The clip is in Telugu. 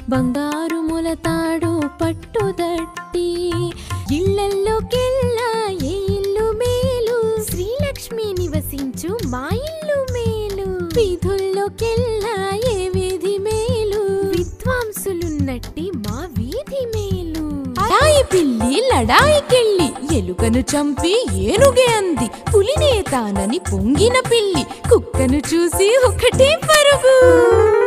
బంగారు ములతాడు పట్టుదట్టి ఇళ్ళల్లోకెల్లా ఏ ఇల్లు మేలు శ్రీలక్ష్మి నివసించు మా ఇల్లు మేలు వీధుల్లోకెల్లా ఏ వీధి మేలు విద్వాంసులున్నట్టి మా వీధి మేలు లడాయి పిల్లి లడాయికెళ్ళి ఎలుకను చంపి ఏనుగే అంది పులినే తానని పొంగిన పిల్లి కుక్కను చూసి ఒకటే పరుగు